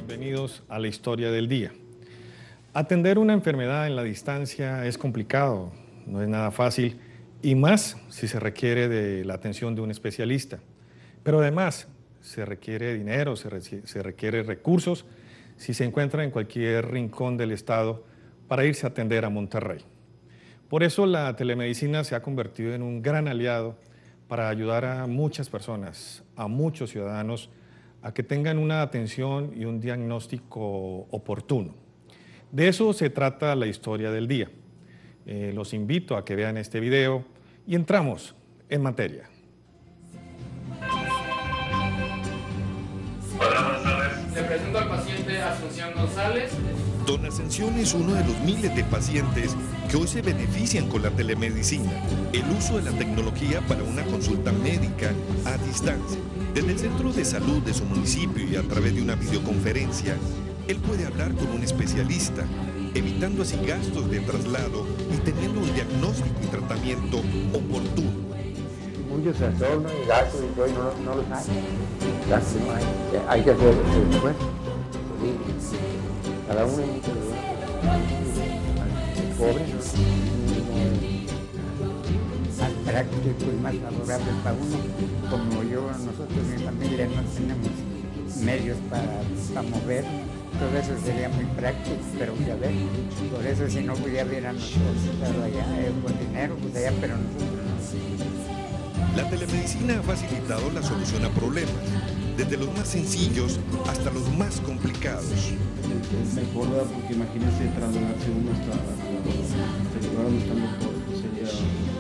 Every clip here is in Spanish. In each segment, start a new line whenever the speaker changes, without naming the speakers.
bienvenidos a la historia del día. Atender una enfermedad en la distancia es complicado, no es nada fácil, y más si se requiere de la atención de un especialista. Pero además se requiere dinero, se requiere recursos si se encuentra en cualquier rincón del estado para irse a atender a Monterrey. Por eso la telemedicina se ha convertido en un gran aliado para ayudar a muchas personas, a muchos ciudadanos, a que tengan una atención y un diagnóstico oportuno. De eso se trata la historia del día. Los invito a que vean este video y entramos en materia.
Hola, buenas tardes. Le presento al paciente Asunción González.
Don Ascensión es uno de los miles de pacientes que hoy se benefician con la telemedicina, el uso de la tecnología para una consulta médica a distancia. Desde el centro de salud de su municipio y a través de una videoconferencia, él puede hablar con un especialista, evitando así gastos de traslado y teniendo un diagnóstico y tratamiento oportuno.
Muchos trastornos y gastos y todo, y no los hay. Gastos no hay que hacer el esfuerzo. Cada uno es pobre, ¿no? Más práctico y más favorable para uno. Como nosotros, mi familia, no tenemos medios para mover. Todo eso sería muy práctico, pero ya ves, por eso si no pudieran nosotros allá, con dinero, pues allá, pero nosotros no.
La telemedicina ha facilitado la solución a problemas, desde los más sencillos hasta los más complicados.
Es mejor, ¿verdad? Porque imagínese trasladarse uno hasta el lugar donde está el doctor, sería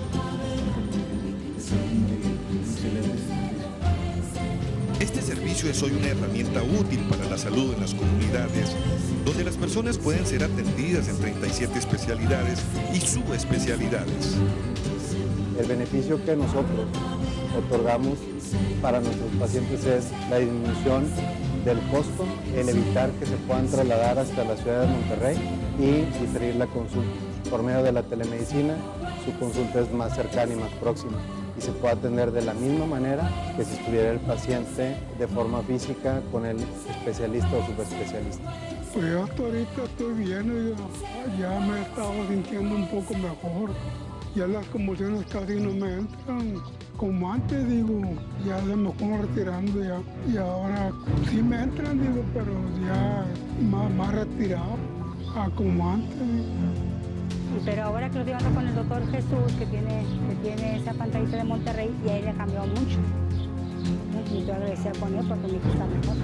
un excelente servicio.
Este servicio es hoy una herramienta útil para la salud en las comunidades, donde las personas pueden ser atendidas en 37 especialidades y subespecialidades.
El beneficio que nosotros otorgamos para nuestros pacientes es la disminución del costo, el evitar que se puedan trasladar hasta la ciudad de Monterrey y diferir la consulta. Por medio de la telemedicina, su consulta es más cercana y más próxima y se puede atender de la misma manera que si estuviera el paciente de forma física con el especialista o subespecialista.
Pues yo hasta ahorita estoy bien, ya me he estado sintiendo un poco mejor. Ya las convulsiones casi no me entran como antes, digo, ya se me como retirando ya. Y ahora sí me entran, digo, pero ya más retirado a como antes.
Pero ahora que lo estoy hablando con el doctor Jesús, que tiene esa pantallita de Monterrey, y a él le cambió mucho. Y yo agradecía con él porque mi hija está mejor.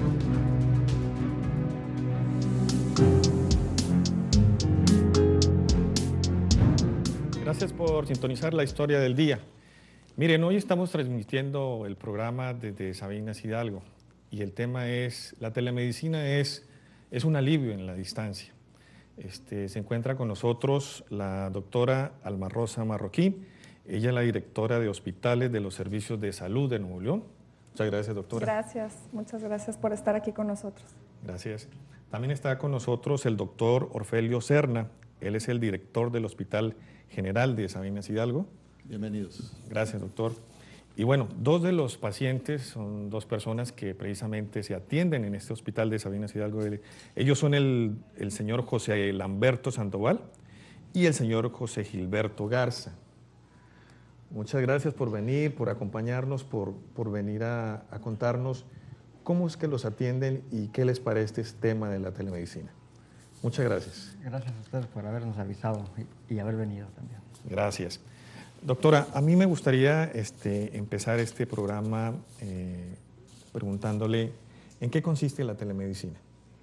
Gracias por sintonizar la historia del día. Miren, hoy estamos transmitiendo el programa desde Sabinas Hidalgo y el tema es, la telemedicina es un alivio en la distancia. Se encuentra con nosotros la doctora Alma Rosa Marroquín, ella es la directora de hospitales de los servicios de salud de Nuevo León. Muchas gracias, doctora.
Gracias, muchas gracias por estar aquí con nosotros.
Gracias. También está con nosotros el doctor Orfelio Serna, él es el director del Hospital General de Sabinas Hidalgo.
Bienvenidos.
Gracias, doctor. Y bueno, dos de los pacientes son dos personas que precisamente se atienden en este hospital de Sabinas Hidalgo. Ellos son el señor José Lamberto Sandoval y el señor José Gilberto Garza. Muchas gracias por venir, por acompañarnos, por venir a contarnos cómo es que los atienden y qué les parece este tema de la telemedicina. Muchas gracias.
Gracias a ustedes por habernos avisado y haber venido también.
Gracias. Doctora, a mí me gustaría empezar este programa preguntándole en qué consiste la telemedicina.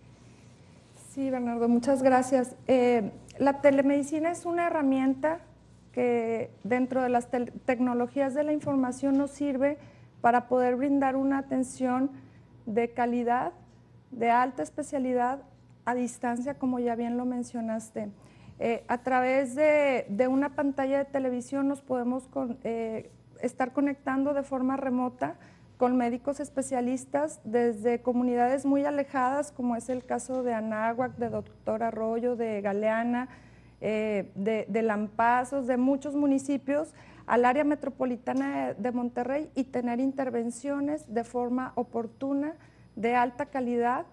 Sí, Bernardo, muchas gracias. La telemedicina es una herramienta que dentro de las tecnologías de la información nos sirve para poder brindar una atención de calidad, de alta especialidad, a distancia, como ya bien lo mencionaste. A través de una pantalla de televisión nos podemos estar conectando de forma remota con médicos especialistas desde comunidades muy alejadas, como es el caso de Anáhuac, de Doctor Arroyo, de Galeana, de Lampazos, de muchos municipios, al área metropolitana de Monterrey y tener intervenciones de forma oportuna, de alta calidad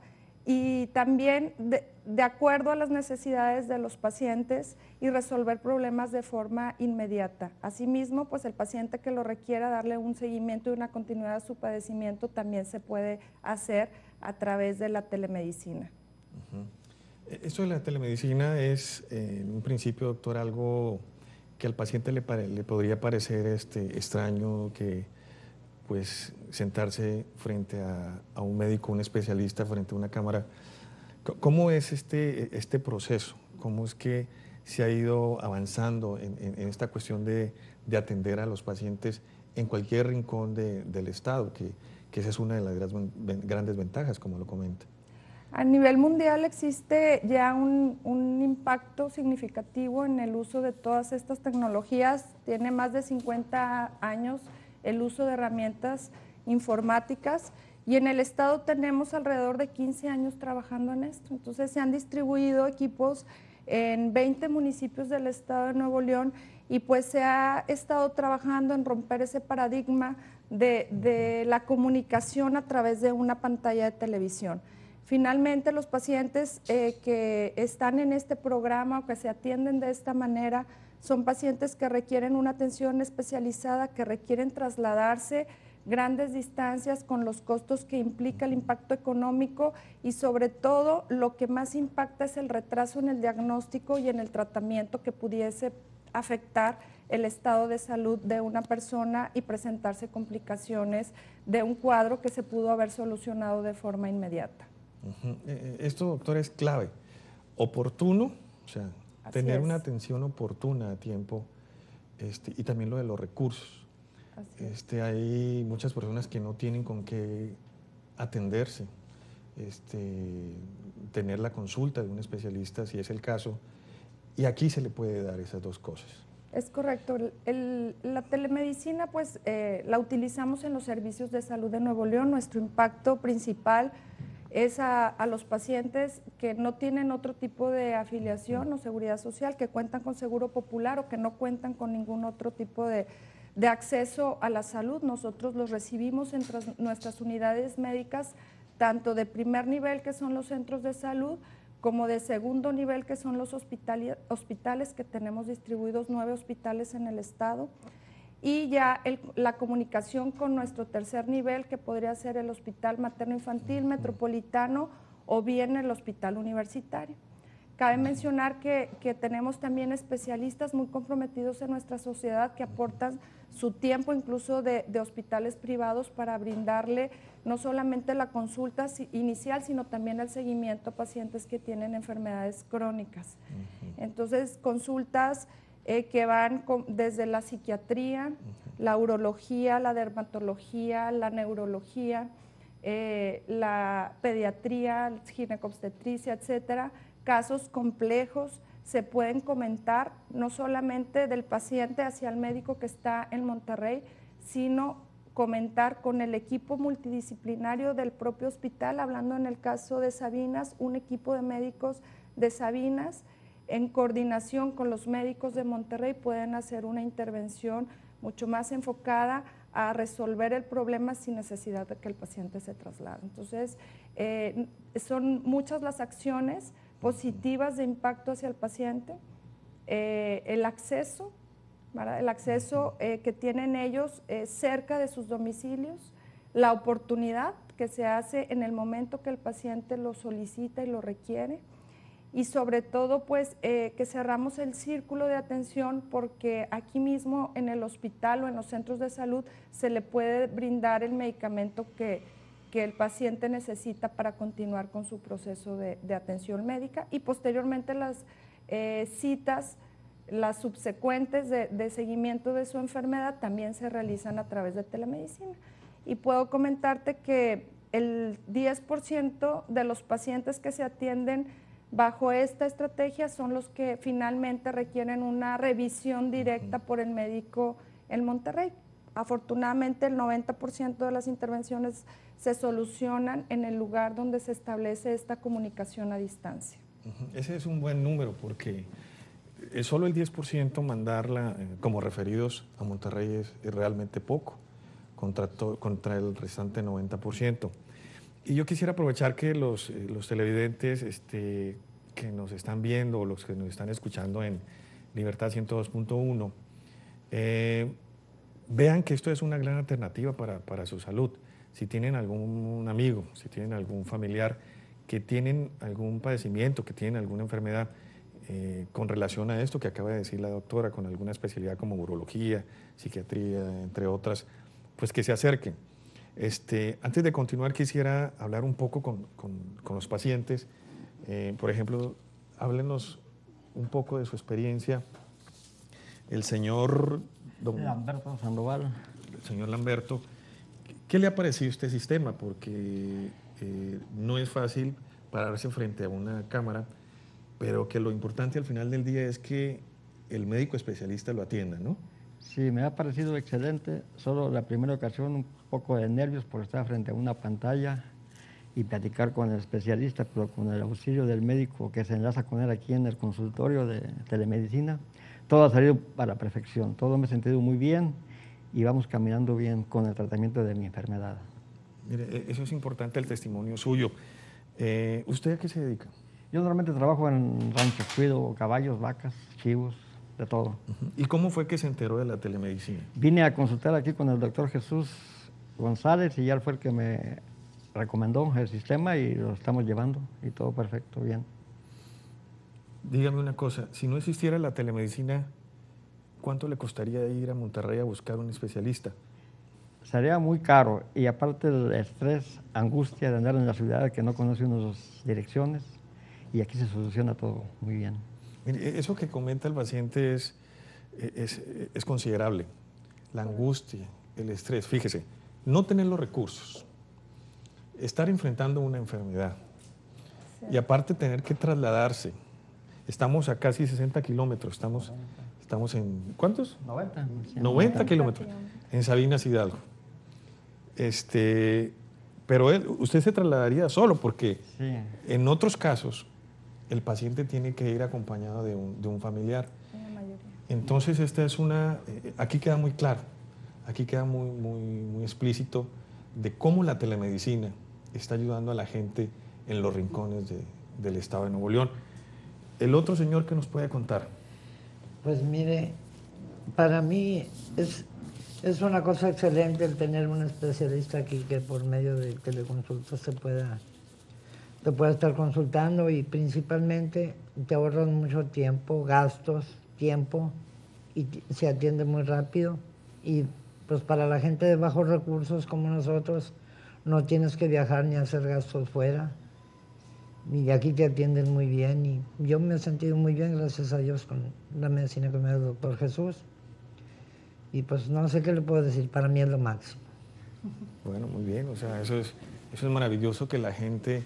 y también de acuerdo a las necesidades de los pacientes y resolver problemas de forma inmediata. Asimismo, pues el paciente que lo requiera darle un seguimiento y una continuidad a su padecimiento también se puede hacer a través de la telemedicina.
Esto de la telemedicina es, en un principio, doctor, algo que al paciente le podría parecer extraño, que pues sentarse frente a un médico, un especialista, frente a una cámara. ¿Cómo es este proceso? ¿Cómo es que se ha ido avanzando en esta cuestión de atender a los pacientes en cualquier rincón del Estado? Que esa es una de las grandes ventajas, como lo comenta.
A nivel mundial existe ya un impacto significativo en el uso de todas estas tecnologías. Tiene más de 50 años el uso de herramientas informáticas y en el Estado tenemos alrededor de 15 años trabajando en esto. Entonces se han distribuido equipos en 20 municipios del Estado de Nuevo León y pues se ha estado trabajando en romper ese paradigma de la comunicación a través de una pantalla de televisión. Finalmente, los pacientes que están en este programa o que se atienden de esta manera son pacientes que requieren una atención especializada, que requieren trasladarse grandes distancias con los costos que implica el impacto económico y sobre todo lo que más impacta es el retraso en el diagnóstico y en el tratamiento que pudiese afectar el estado de salud de una persona y presentarse complicaciones de un cuadro que se pudo haber solucionado de forma inmediata.
Esto, doctor, es clave. Oportuno, o sea, tener una atención oportuna a tiempo, y también lo de los recursos. Hay muchas personas que no tienen con qué atenderse, tener la consulta de un especialista, si es el caso, y aquí se le puede dar esas dos cosas.
Es correcto. La telemedicina, pues, la utilizamos en los servicios de salud de Nuevo León. Nuestro impacto principal es a los pacientes que no tienen otro tipo de afiliación o seguridad social, que cuentan con seguro popular o que no cuentan con ningún otro tipo de acceso a la salud. Nosotros los recibimos en nuestras unidades médicas, tanto de primer nivel, que son los centros de salud, como de segundo nivel, que son los hospitales, que tenemos distribuidos 9 hospitales en el estado. Y ya la comunicación con nuestro tercer nivel, que podría ser el Hospital Materno-Infantil Metropolitano o bien el Hospital Universitario. Cabe mencionar que tenemos también especialistas muy comprometidos en nuestra sociedad que aportan su tiempo incluso de hospitales privados para brindarle no solamente la consulta inicial, sino también el seguimiento a pacientes que tienen enfermedades crónicas. Entonces, consultas que van desde la psiquiatría, la urología, la dermatología, la neurología, la pediatría, ginecobstetricia, etcétera. Casos complejos se pueden comentar no solamente del paciente hacia el médico que está en Monterrey, sino comentar con el equipo multidisciplinario del propio hospital, hablando en el caso de Sabinas, un equipo de médicos de Sabinas, en coordinación con los médicos de Monterrey, pueden hacer una intervención mucho más enfocada a resolver el problema sin necesidad de que el paciente se traslade. Entonces, son muchas las acciones positivas de impacto hacia el paciente, el acceso, ¿verdad? El acceso que tienen ellos cerca de sus domicilios, la oportunidad que se hace en el momento que el paciente lo solicita y lo requiere, y sobre todo pues que cerramos el círculo de atención, porque aquí mismo en el hospital o en los centros de salud se le puede brindar el medicamento que el paciente necesita para continuar con su proceso de atención médica, y posteriormente las citas, las subsecuentes de seguimiento de su enfermedad también se realizan a través de telemedicina. Y puedo comentarte que el 10% de los pacientes que se atienden bajo esta estrategia son los que finalmente requieren una revisión directa por el médico en Monterrey. Afortunadamente, el 90% de las intervenciones se solucionan en el lugar donde se establece esta comunicación a distancia.
Ese es un buen número, porque solo el 10% mandarla como referidos a Monterrey es realmente poco contra el restante 90%. Y yo quisiera aprovechar que los televidentes que nos están viendo o los que nos están escuchando en Libertad 102.1 vean que esto es una gran alternativa para su salud. Si tienen algún amigo, si tienen algún familiar que tienen algún padecimiento, que tienen alguna enfermedad con relación a esto que acaba de decir la doctora, con alguna especialidad como urología, psiquiatría, entre otras, pues que se acerquen. Antes de continuar, quisiera hablar un poco con los pacientes. Por ejemplo, háblenos un poco de su experiencia. El señor
Lamberto Sandoval.
El señor Lamberto, ¿qué le ha parecido este sistema? Porque no es fácil pararse frente a una cámara, pero que lo importante al final del día es que el médico especialista lo atienda, ¿no?
Sí, me ha parecido excelente. Solo la primera ocasión un poco de nervios por estar frente a una pantalla y platicar con el especialista, pero con el auxilio del médico que se enlaza con él aquí en el consultorio de telemedicina, todo ha salido para la perfección. Todo me he sentido muy bien y vamos caminando bien con el tratamiento de mi enfermedad.
Mire, eso es importante, el testimonio suyo. ¿Usted a qué se dedica?
Yo normalmente trabajo en ranchos, cuido caballos, vacas, chivos, de todo.
¿Y cómo fue que se enteró de la telemedicina?
Vine a consultar aquí con el doctor Jesús González y él fue el que me recomendó el sistema y lo estamos llevando y todo perfecto, bien.
Dígame una cosa, si no existiera la telemedicina, ¿cuánto le costaría ir a Monterrey a buscar un especialista?
Sería muy caro y aparte el estrés, angustia de andar en la ciudad que no conoce unas direcciones y aquí se soluciona todo muy bien.
Mire, eso que comenta el paciente es considerable. La angustia, el estrés, fíjese, no tener los recursos, estar enfrentando una enfermedad y aparte tener que trasladarse. Estamos a casi 60 kilómetros, estamos en, ¿cuántos? 90 kilómetros, en Sabinas Hidalgo. Pero usted se trasladaría solo porque sí. En otros casos el paciente tiene que ir acompañado de un familiar. Entonces esta es aquí queda muy claro, aquí queda muy explícito de cómo la telemedicina está ayudando a la gente en los rincones del estado de Nuevo León. El otro señor que nos puede contar.
Pues mire, para mí es una cosa excelente el tener un especialista aquí que por medio de teleconsultas te pueda estar consultando y principalmente te ahorran mucho tiempo, gastos, tiempo y se atiende muy rápido y pues para la gente de bajos recursos como nosotros no tienes que viajar ni hacer gastos fuera. Y aquí te atienden muy bien y yo me he sentido muy bien, gracias a Dios, con la medicina que me da el doctor Jesús. Y pues no sé qué le puedo decir, para mí es lo máximo. Bueno, muy bien, o sea, eso es maravilloso que la gente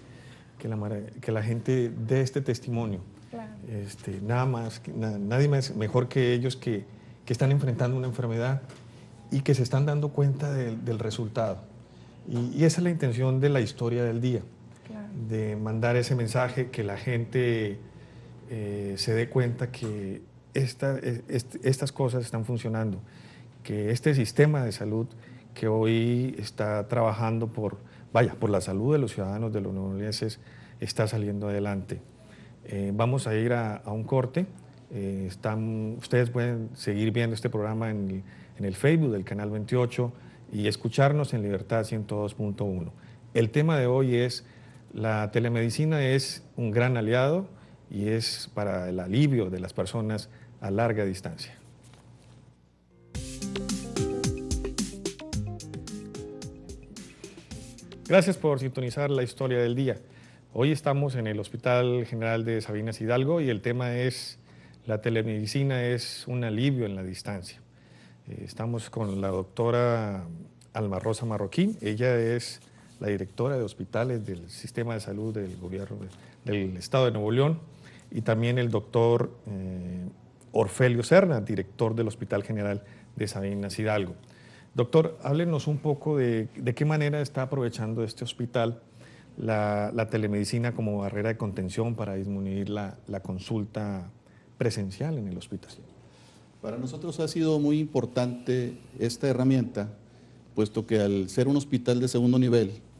dé este testimonio. Claro. Nadie más mejor que ellos que están enfrentando una enfermedad y que se están dando cuenta del resultado. Y esa es la intención de la historia del día. Claro. De mandar ese mensaje, que la gente se dé cuenta que estas cosas están funcionando, que este sistema de salud que hoy está trabajando por la salud de los ciudadanos de los nuevoleonenses está saliendo adelante. Vamos a ir a un corte. Ustedes pueden seguir viendo este programa en el Facebook del Canal 28 y escucharnos en Libertad 102.1. El tema de hoy es: la telemedicina es un gran aliado y es para el alivio de las personas a larga distancia. Gracias por sintonizar la historia del día. Hoy estamos en el Hospital General de Sabinas Hidalgo y el tema es: la telemedicina es un alivio en la distancia. Estamos con la doctora Alma Rosa Marroquín. Ella es la directora de hospitales del Sistema de Salud del Gobierno del Estado de Nuevo León, y también el doctor Orfelio Serna, director del Hospital General de Sabinas Hidalgo. Doctor, háblenos un poco de qué manera está aprovechando este hospital la telemedicina como barrera de contención para disminuir la consulta presencial en el hospital.
Para nosotros ha sido muy importante esta herramienta, puesto que al ser un hospital de segundo nivel,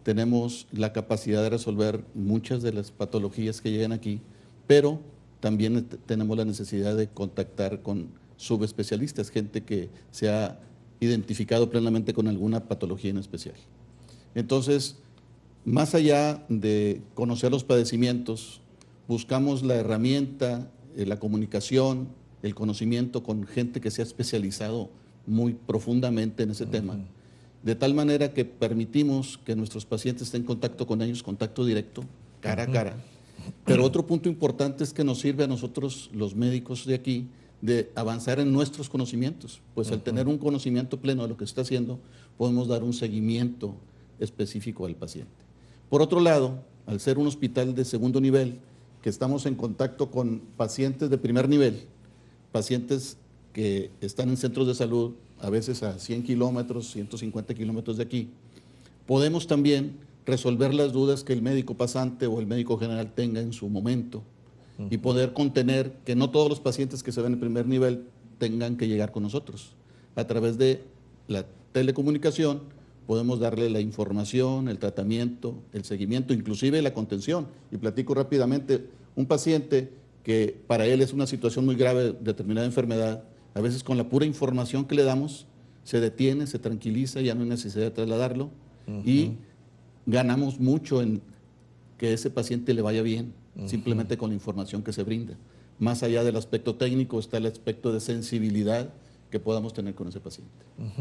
tenemos la capacidad de resolver muchas de las patologías que llegan aquí, pero también tenemos la necesidad de contactar con subespecialistas, gente que se ha identificado plenamente con alguna patología en especial. Entonces, más allá de conocer los padecimientos, buscamos la herramienta, la comunicación, el conocimiento con gente que se ha especializado muy profundamente en ese tema, de tal manera que permitimos que nuestros pacientes estén en contacto con ellos, contacto directo, cara a cara. Pero otro punto importante es que nos sirve a nosotros, los médicos de aquí, de avanzar en nuestros conocimientos, pues al tener un conocimiento pleno de lo que se está haciendo, podemos dar un seguimiento específico al paciente. Por otro lado, al ser un hospital de segundo nivel, que estamos en contacto con pacientes de primer nivel, pacientes que están en centros de salud, a veces a 100 kilómetros, 150 kilómetros de aquí, podemos también resolver las dudas que el médico pasante o el médico general tenga en su momento y poder contener que no todos los pacientes que se ven en primer nivel tengan que llegar con nosotros. A través de la telecomunicación podemos darle la información, el tratamiento, el seguimiento, inclusive la contención. Y platico rápidamente, un paciente que para él es una situación muy grave, determinada enfermedad, a veces con la pura información que le damos, se detiene, se tranquiliza, ya no hay necesidad de trasladarlo y ganamos mucho en que ese paciente le vaya bien, simplemente con la información que se brinda. Más allá del aspecto técnico está el aspecto de sensibilidad que podamos tener con ese paciente.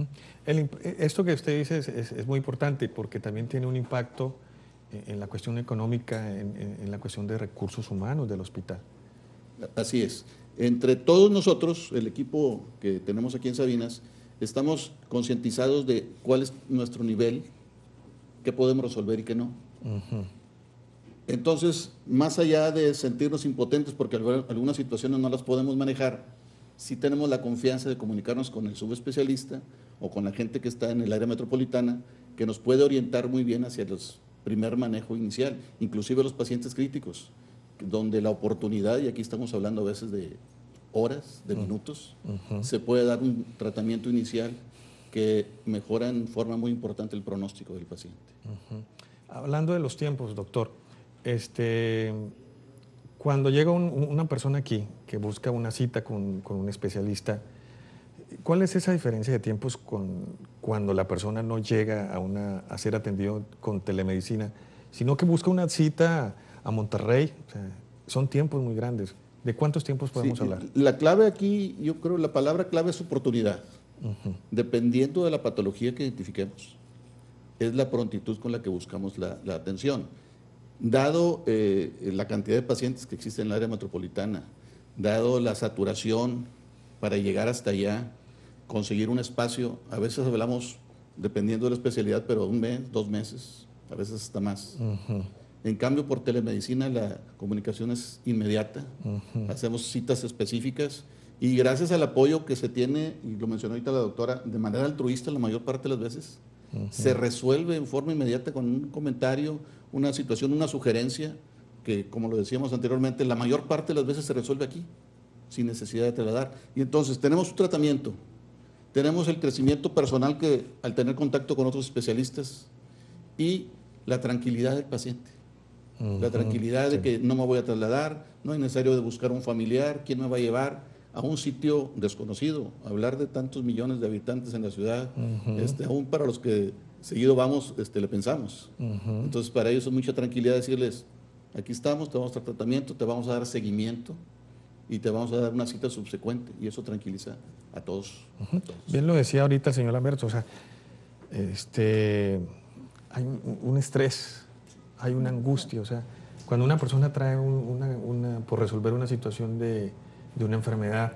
Esto que usted dice es muy importante porque también tiene un impacto en la cuestión económica, en la cuestión de recursos humanos del hospital.
Así es. Entre todos nosotros, el equipo que tenemos aquí en Sabinas, estamos concientizados de cuál es nuestro nivel, qué podemos resolver y qué no. Entonces, más allá de sentirnos impotentes porque algunas situaciones no las podemos manejar, sí tenemos la confianza de comunicarnos con el subespecialista o con la gente que está en el área metropolitana que nos puede orientar muy bien hacia el primer manejo inicial, inclusive los pacientes críticos, donde la oportunidad, y aquí estamos hablando a veces de horas, de minutos, se puede dar un tratamiento inicial que mejora en forma muy importante el pronóstico del paciente.
Hablando de los tiempos, doctor, cuando llega una persona aquí que busca una cita con un especialista, ¿cuál es esa diferencia de tiempos cuando la persona no llega a ser atendido con telemedicina, sino que busca una cita a Monterrey? O sea, son tiempos muy grandes. ¿De cuántos tiempos podemos hablar?
La clave aquí, yo creo, la palabra clave es oportunidad. Dependiendo de la patología que identifiquemos, es la prontitud con la que buscamos la atención. Dado la cantidad de pacientes que existen en el área metropolitana, dado la saturación para llegar hasta allá, conseguir un espacio, a veces hablamos, dependiendo de la especialidad, pero 1 mes, 2 meses, a veces hasta más. En cambio, por telemedicina la comunicación es inmediata, hacemos citas específicas y gracias al apoyo que se tiene, y lo mencionó ahorita la doctora, de manera altruista la mayor parte de las veces, se resuelve en forma inmediata con un comentario, una situación, una sugerencia, que como lo decíamos anteriormente, la mayor parte de las veces se resuelve aquí, sin necesidad de trasladar. Y entonces tenemos un tratamiento, tenemos el crecimiento personal que al tener contacto con otros especialistas y la tranquilidad del paciente. La tranquilidad de que no me voy a trasladar, no es necesario de buscar un familiar, quién me va a llevar a un sitio desconocido. Hablar de tantos millones de habitantes en la ciudad, aún para los que seguido vamos, le pensamos. Entonces para ellos es mucha tranquilidad decirles, aquí estamos, te vamos a dar tratamiento, te vamos a dar seguimiento y te vamos a dar una cita subsecuente y eso tranquiliza a todos.
Bien lo decía ahorita el señor Lamberto, o sea, hay un estrés, hay una angustia, o sea, cuando una persona trae por resolver una situación de una enfermedad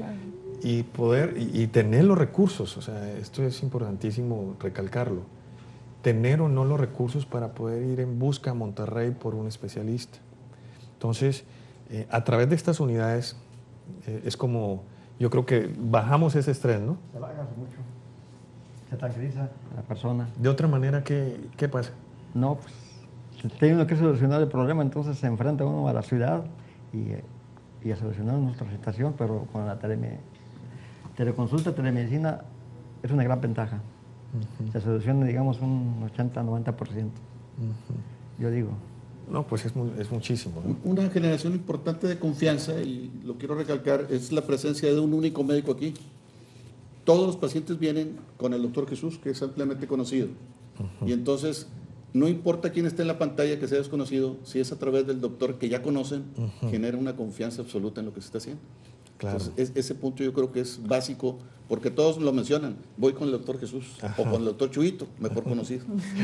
y tener los recursos, o sea, esto es importantísimo recalcarlo, tener o no los recursos para poder ir en busca a Monterrey por un especialista. Entonces, a través de estas unidades es como, yo creo que bajamos ese estrés, ¿no?
Se baja mucho, se tranquiliza la persona.
De otra manera, ¿qué pasa?
No, pues tiene uno que solucionar el problema, entonces se enfrenta uno a la ciudad y a solucionar nuestra situación, pero con la teleconsulta, telemedicina es una gran ventaja. Se soluciona, digamos, un 80-90%. Yo digo.
No, pues es muchísimo, ¿no?
Una generación importante de confianza, y lo quiero recalcar, es la presencia de un único médico aquí. Todos los pacientes vienen con el doctor Jesús, que es ampliamente conocido. Y entonces, no importa quién esté en la pantalla que sea desconocido, si es a través del doctor que ya conocen, genera una confianza absoluta en lo que se está haciendo.
Claro.
Entonces, ese punto yo creo que es básico, porque todos lo mencionan. Voy con el doctor Jesús, o con el doctor Chuyito, mejor conocido.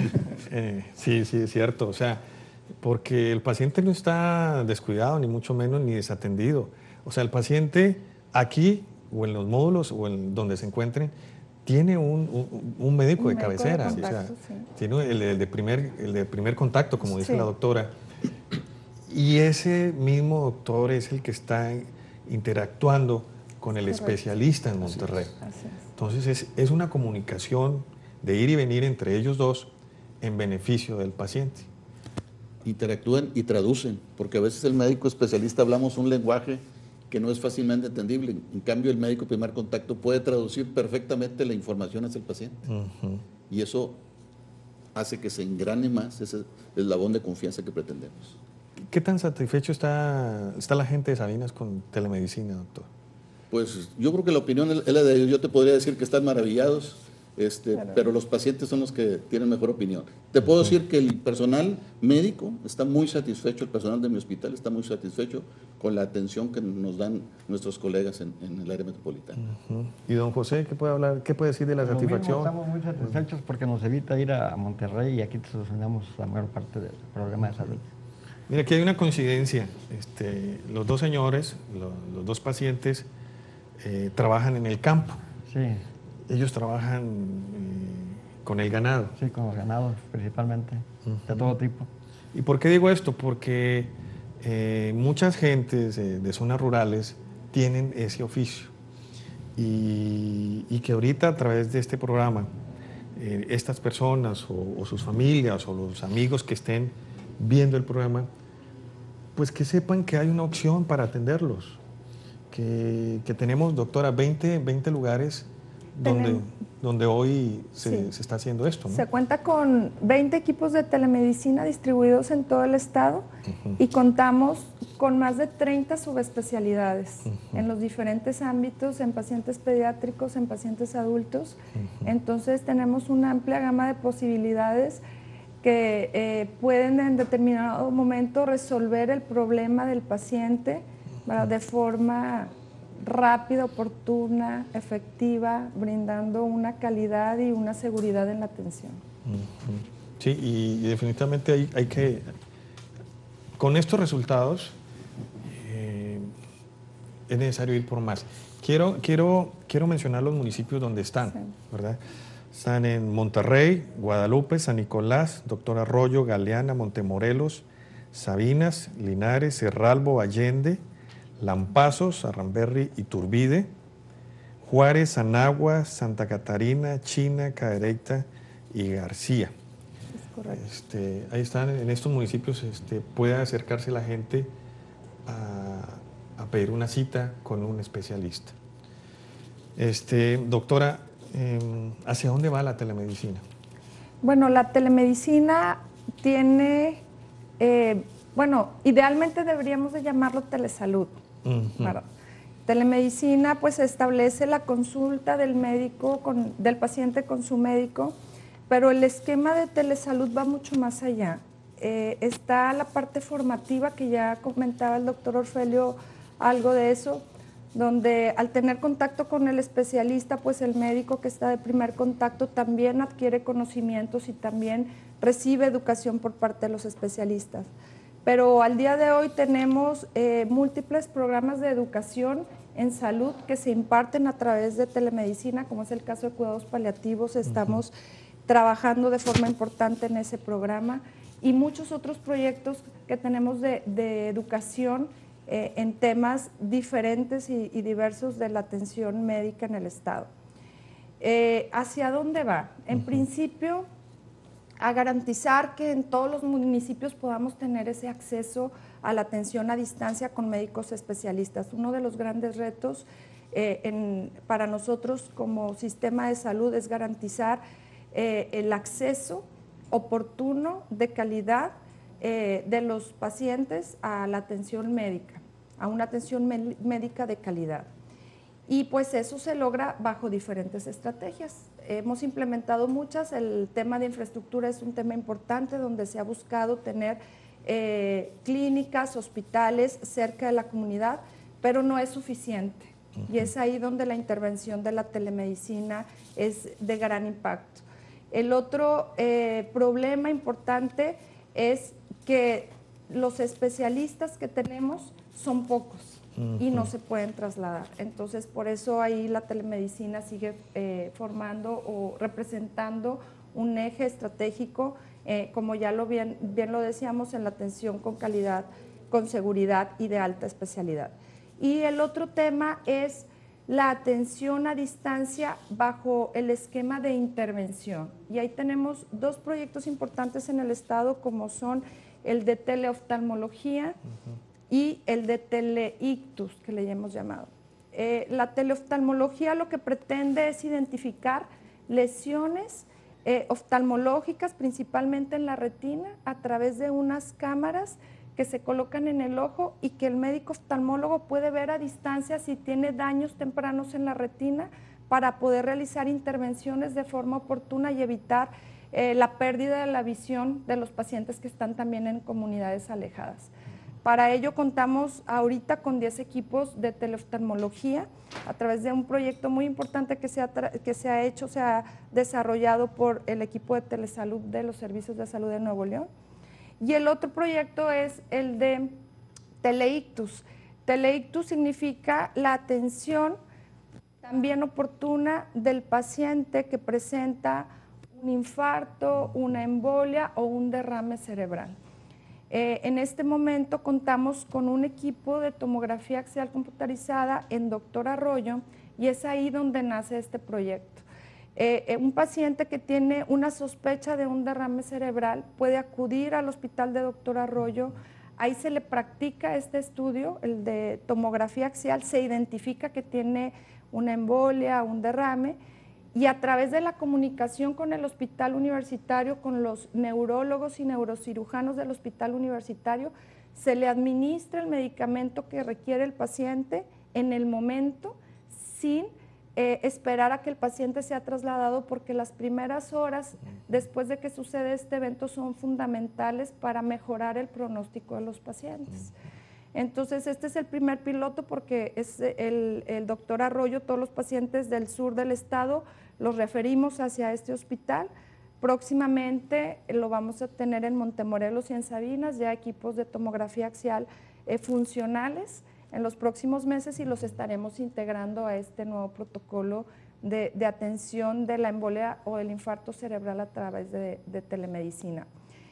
Sí, sí, es cierto. O sea, porque el paciente no está descuidado, ni mucho menos, ni desatendido. O sea, el paciente aquí, o en los módulos, o en donde se encuentren, tiene un médico de cabecera.
De contacto,
o sea, tiene el de primer contacto, como dice la doctora. Y ese mismo doctor es el que está interactuando con el especialista en Monterrey. Entonces es una comunicación de ir y venir entre ellos dos en beneficio del paciente.
Interactúan y traducen, porque a veces el médico especialista hablamos un lenguaje que no es fácilmente entendible. En cambio, el médico de primer contacto puede traducir perfectamente la información hacia el paciente. Y eso hace que se engrane más ese eslabón de confianza que pretendemos.
¿Qué tan satisfecho está la gente de Sabinas con telemedicina, doctor?
Pues yo creo que la opinión es la de ellos. Yo te podría decir que están maravillados, pero los pacientes son los que tienen mejor opinión. Te puedo decir que el personal médico está muy satisfecho, el personal de mi hospital está muy satisfecho con la atención que nos dan nuestros colegas en el área metropolitana.
¿Y don José qué puede hablar, qué puede decir de la satisfacción?
Estamos muy satisfechos porque nos evita ir a Monterrey y aquí solucionamos la mayor parte del problema de salud.
Mira, aquí hay una coincidencia. Los dos señores, los dos pacientes, trabajan en el campo.
Sí.
Ellos trabajan con el ganado.
Sí, con los ganados principalmente, de todo tipo.
¿Y por qué digo esto? Porque muchas gentes de zonas rurales tienen ese oficio. Y que ahorita a través de este programa, estas personas o sus familias o los amigos que estén viendo el programa, pues que sepan que hay una opción para atenderlos. Que tenemos, doctora, 20 lugares donde hoy se está haciendo esto, ¿no?
Se cuenta con 20 equipos de telemedicina distribuidos en todo el estado y contamos con más de 30 subespecialidades en los diferentes ámbitos, en pacientes pediátricos, en pacientes adultos. Entonces tenemos una amplia gama de posibilidades que pueden en determinado momento resolver el problema del paciente de forma rápida, oportuna, efectiva, brindando una calidad y una seguridad en la atención.
Sí, y definitivamente hay que, con estos resultados, es necesario ir por más. Quiero mencionar los municipios donde están, ¿verdad? Están en Monterrey, Guadalupe, San Nicolás, Doctor Arroyo, Galeana, Montemorelos, Sabinas, Linares, Cerralbo, Allende, Lampazos, Arramberri, Iturbide, Juárez, Anagua, Santa Catarina, China, Cadereyta y García.
Es correcto.
Ahí están, en estos municipios puede acercarse la gente a pedir una cita con un especialista. Doctora, ¿hacia dónde va la telemedicina?
Bueno, la telemedicina tiene, idealmente deberíamos de llamarlo telesalud. Claro. Telemedicina pues establece la consulta del médico, del paciente con su médico, pero el esquema de telesalud va mucho más allá. Está la parte formativa que ya comentaba el doctor Orfelio, algo de eso, donde al tener contacto con el especialista, pues el médico que está de primer contacto también adquiere conocimientos y también recibe educación por parte de los especialistas. Pero al día de hoy tenemos múltiples programas de educación en salud que se imparten a través de telemedicina, como es el caso de cuidados paliativos. Estamos trabajando de forma importante en ese programa y muchos otros proyectos que tenemos de educación en temas diferentes y diversos de la atención médica en el Estado. ¿Hacia dónde va? En principio, a garantizar que en todos los municipios podamos tener ese acceso a la atención a distancia con médicos especialistas. Uno de los grandes retos para nosotros como sistema de salud es garantizar el acceso oportuno, de calidad de los pacientes a la atención médica, a una atención médica de calidad. Y pues eso se logra bajo diferentes estrategias. Hemos implementado muchas, el tema de infraestructura es un tema importante donde se ha buscado tener clínicas, hospitales cerca de la comunidad, pero no es suficiente. Y es ahí donde la intervención de la telemedicina es de gran impacto. El otro problema importante es que los especialistas que tenemos son pocos y no se pueden trasladar. Entonces, por eso ahí la telemedicina sigue formando o representando un eje estratégico, como ya bien lo decíamos, en la atención con calidad, con seguridad y de alta especialidad. Y el otro tema es la atención a distancia bajo el esquema de intervención. Y ahí tenemos dos proyectos importantes en el estado, como son el de teleoftalmología y el de teleictus, que le hemos llamado. La teleoftalmología lo que pretende es identificar lesiones oftalmológicas, principalmente en la retina, a través de unas cámaras que se colocan en el ojo y que el médico oftalmólogo puede ver a distancia si tiene daños tempranos en la retina para poder realizar intervenciones de forma oportuna y evitar la pérdida de la visión de los pacientes que están también en comunidades alejadas. Para ello contamos ahorita con 10 equipos de teleoftalmología a través de un proyecto muy importante que se ha desarrollado por el equipo de telesalud de los servicios de salud de Nuevo León. Y el otro proyecto es el de teleictus. Teleictus significa la atención también oportuna del paciente que presenta un infarto, una embolia o un derrame cerebral. En este momento contamos con un equipo de tomografía axial computarizada en Dr. Arroyo y es ahí donde nace este proyecto. Un paciente que tiene una sospecha de un derrame cerebral puede acudir al hospital de Dr. Arroyo, ahí se le practica este estudio, el de tomografía axial, se identifica que tiene una embolia, un derrame, y a través de la comunicación con el hospital universitario, con los neurólogos y neurocirujanos del hospital universitario, se le administra el medicamento que requiere el paciente en el momento, sin esperar a que el paciente sea trasladado, porque las primeras horas después de que sucede este evento son fundamentales para mejorar el pronóstico de los pacientes. Entonces, este es el primer piloto porque es el doctor Arroyo, todos los pacientes del sur del estado los referimos hacia este hospital. Próximamente lo vamos a tener en Montemorelos y en Sabinas, ya equipos de tomografía axial funcionales en los próximos meses, y los estaremos integrando a este nuevo protocolo de atención de la embolia o el infarto cerebral a través de telemedicina.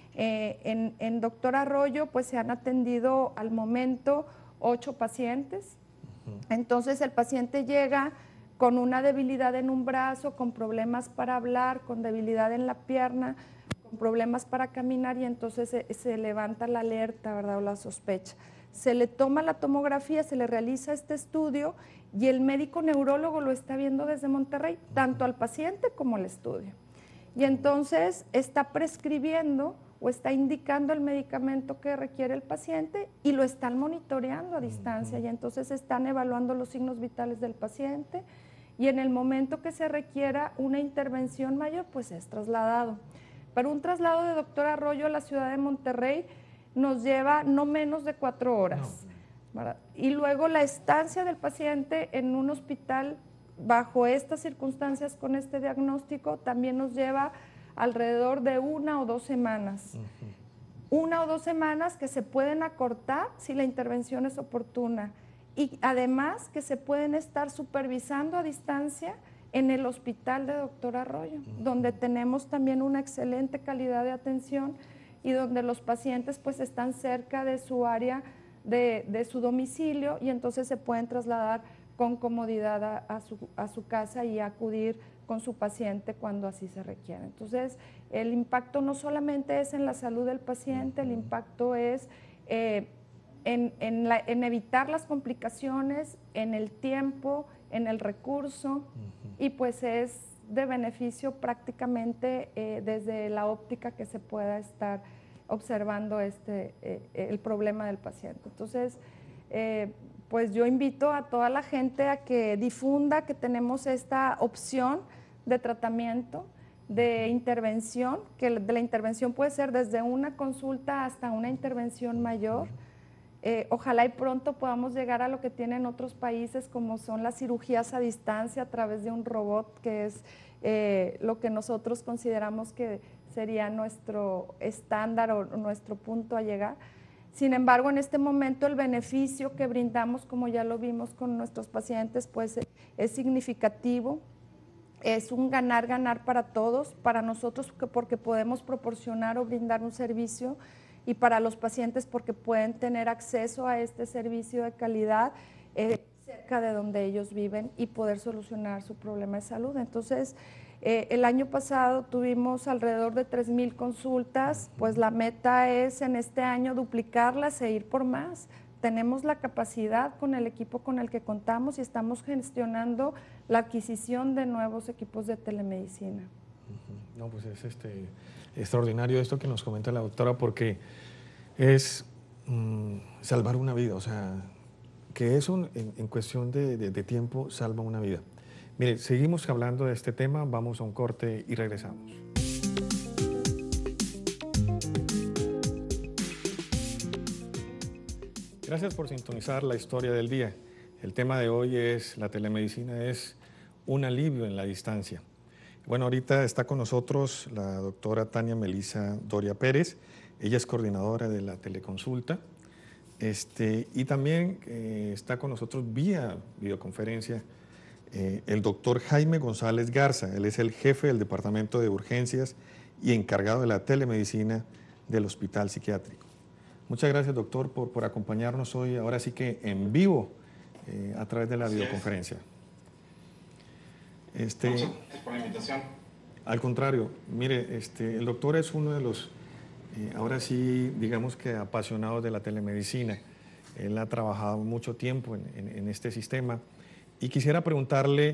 En Dr. Arroyo pues se han atendido al momento 8 pacientes. Entonces el paciente llega con una debilidad en un brazo, con problemas para hablar, con debilidad en la pierna, con problemas para caminar, y entonces se levanta la alerta, ¿verdad?, o la sospecha. Se le toma la tomografía, se le realiza este estudio y el médico neurólogo lo está viendo desde Monterrey, tanto al paciente como al estudio. Y entonces está prescribiendo o está indicando el medicamento que requiere el paciente y lo están monitoreando a distancia, y entonces están evaluando los signos vitales del paciente, y en el momento que se requiera una intervención mayor, pues es trasladado. Pero un traslado de Dr. Arroyo a la ciudad de Monterrey nos lleva no menos de 4 horas. ¿Verdad? Y luego la estancia del paciente en un hospital bajo estas circunstancias, con este diagnóstico, también nos lleva alrededor de 1 o 2 semanas. 1 o 2 semanas que se pueden acortar si la intervención es oportuna, y además que se pueden estar supervisando a distancia en el hospital de Dr. Arroyo, donde tenemos también una excelente calidad de atención y donde los pacientes pues están cerca de su área de su domicilio, y entonces se pueden trasladar con comodidad a su casa y acudir con su paciente cuando así se requiere. Entonces, el impacto no solamente es en la salud del paciente, el impacto es en evitar las complicaciones, en el tiempo, en el recurso, y pues es de beneficio prácticamente desde la óptica que se pueda estar observando el problema del paciente. Entonces, pues yo invito a toda la gente a que difunda que tenemos esta opción de tratamiento, de intervención, que de la intervención puede ser desde una consulta hasta una intervención mayor. Ojalá y pronto podamos llegar a lo que tienen otros países, como son las cirugías a distancia a través de un robot, que es lo que nosotros consideramos que sería nuestro estándar o nuestro punto a llegar. Sin embargo, en este momento el beneficio que brindamos, como ya lo vimos con nuestros pacientes, pues es significativo. Es un ganar-ganar para todos, para nosotros porque podemos proporcionar o brindar un servicio, y para los pacientes porque pueden tener acceso a este servicio de calidad cerca de donde ellos viven y poder solucionar su problema de salud. Entonces, el año pasado tuvimos alrededor de 3,000 consultas, pues la meta es en este año duplicarlas e ir por más. Tenemos la capacidad con el equipo con el que contamos y estamos gestionando la adquisición de nuevos equipos de telemedicina.
No, pues es extraordinario esto que nos comenta la doctora, porque es salvar una vida, o sea, que eso en cuestión de tiempo salva una vida. Mire, seguimos hablando de este tema, vamos a un corte y regresamos. Gracias por sintonizar la historia del día. El tema de hoy es: la telemedicina es un alivio en la distancia. Bueno, ahorita está con nosotros la doctora Tania Melisa Doria Pérez. Ella es coordinadora de la teleconsulta. Y también está con nosotros vía videoconferencia el doctor Jaime González Garza. Él es el jefe del Departamento de Urgencias y encargado de la telemedicina del Hospital Psiquiátrico. Muchas gracias, doctor, por acompañarnos hoy, ahora sí que en vivo, a través de la videoconferencia.
Muchas gracias por la invitación.
Al contrario, mire, el doctor es uno de los, ahora sí, digamos que apasionados de la telemedicina. Él ha trabajado mucho tiempo en este sistema y quisiera preguntarle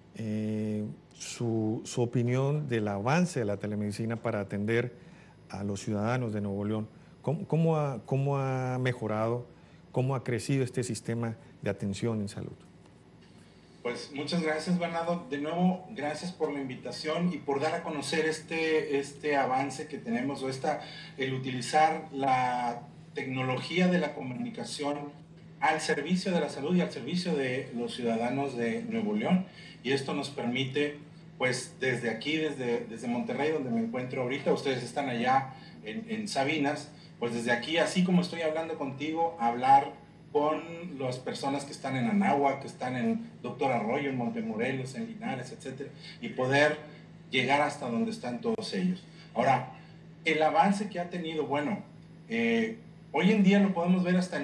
su opinión del avance de la telemedicina para atender a los ciudadanos de Nuevo León. ¿Cómo ha mejorado, cómo ha crecido este sistema de atención en salud?
Pues muchas gracias, Bernardo. De nuevo, gracias por la invitación y por dar a conocer este avance que tenemos, o el utilizar la tecnología de la comunicación al servicio de la salud y al servicio de los ciudadanos de Nuevo León. Y esto nos permite, pues desde aquí, desde Monterrey, donde me encuentro ahorita, ustedes están allá en Sabinas, pues desde aquí, así como estoy hablando contigo, hablar con las personas que están en Anáhuac, que están en Doctor Arroyo, en Montemorelos, en Linares, etcétera, y poder llegar hasta donde están todos ellos. Ahora, el avance que ha tenido, bueno, hoy en día lo podemos ver hasta en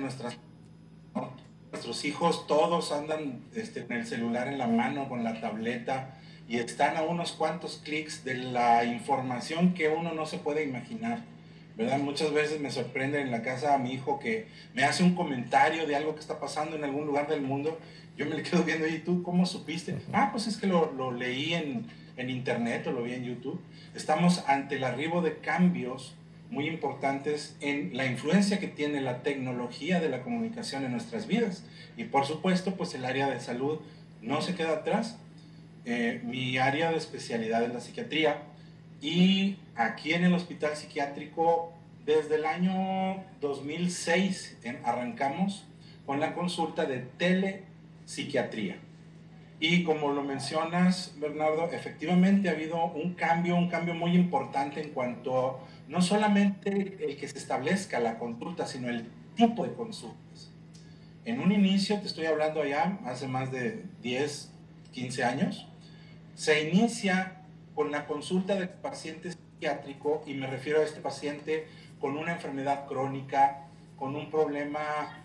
nuestros hijos, todos andan en el celular en la mano, con la tableta, y están a unos cuantos clics de la información que uno no se puede imaginar, ¿verdad? Muchas veces me sorprende en la casa a mi hijo que me hace un comentario de algo que está pasando en algún lugar del mundo. Yo me le quedo viendo, ¿y tú cómo supiste? Ah, pues es que lo leí en internet o lo vi en YouTube. Estamos ante el arribo de cambios muy importantes en la influencia que tiene la tecnología de la comunicación en nuestras vidas. Y por supuesto, pues el área de salud no se queda atrás. Mi área de especialidad es la psiquiatría. Y aquí en el Hospital Psiquiátrico, desde el año 2006, arrancamos con la consulta de telepsiquiatría. Y como lo mencionas, Bernardo, efectivamente ha habido un cambio muy importante en cuanto no solamente el que se establezca la consulta, sino el tipo de consultas. En un inicio, te estoy hablando allá, hace más de 10, 15 años, se inicia con la consulta del paciente psiquiátrico, y me refiero a este paciente con una enfermedad crónica, con un problema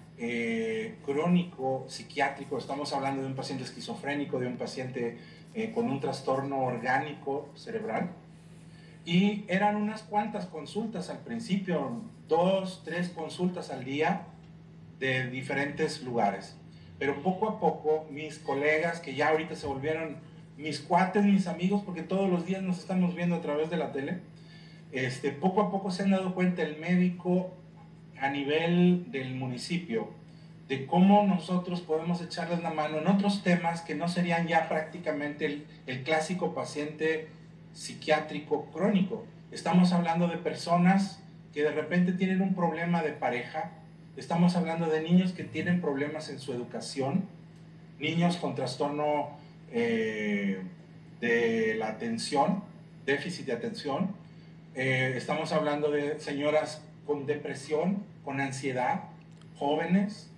crónico psiquiátrico. Estamos hablando de un paciente esquizofrénico, de un paciente con un trastorno orgánico cerebral, y eran unas cuantas consultas al principio, 2, 3 consultas al día de diferentes lugares. Pero poco a poco mis colegas, que ya ahorita se volvieron mis cuates, mis amigos, porque todos los días nos estamos viendo a través de la tele, poco a poco se han dado cuenta el médico a nivel del municipio de cómo nosotros podemos echarles la mano en otros temas que no serían ya prácticamente el clásico paciente psiquiátrico crónico. Estamos hablando de personas que de repente tienen un problema de pareja, estamos hablando de niños que tienen problemas en su educación, niños con trastorno de la atención, déficit de atención, estamos hablando de señoras con depresión, con ansiedad, jóvenes,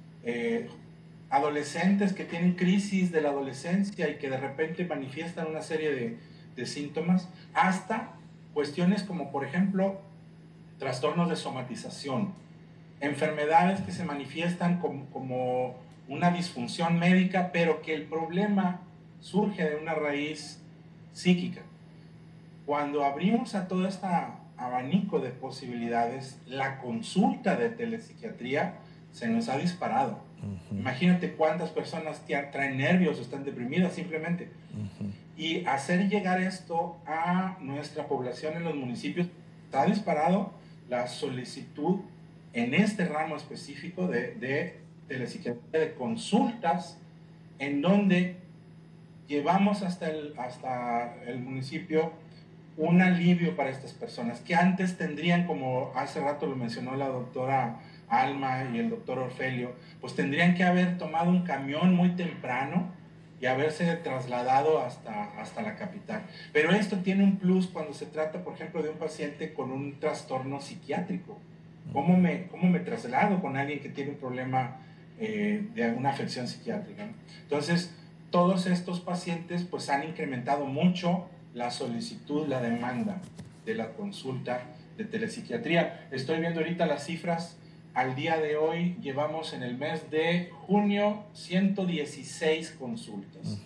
adolescentes que tienen crisis de la adolescencia y que de repente manifiestan una serie de síntomas, hasta cuestiones como, por ejemplo, trastornos de somatización, enfermedades que se manifiestan como una disfunción médica, pero que el problema surge de una raíz psíquica. Cuando abrimos a todo este abanico de posibilidades, la consulta de telepsiquiatría se nos ha disparado. Imagínate cuántas personas traen nervios o están deprimidas simplemente. Y hacer llegar esto a nuestra población en los municipios, ha disparado la solicitud en este ramo específico de telepsiquiatría, de consultas, en donde llevamos hasta el municipio un alivio para estas personas, que antes tendrían, como hace rato lo mencionó la doctora Alma y el doctor Orfelio, pues tendrían que haber tomado un camión muy temprano y haberse trasladado hasta la capital. Pero esto tiene un plus cuando se trata, por ejemplo, de un paciente con un trastorno psiquiátrico. ¿Cómo me traslado con alguien que tiene un problema de una afección psiquiátrica, ¿no? Entonces, todos estos pacientes pues han incrementado mucho la solicitud, la demanda de la consulta de telepsiquiatría. Estoy viendo ahorita las cifras. Al día de hoy llevamos en el mes de junio 116 consultas.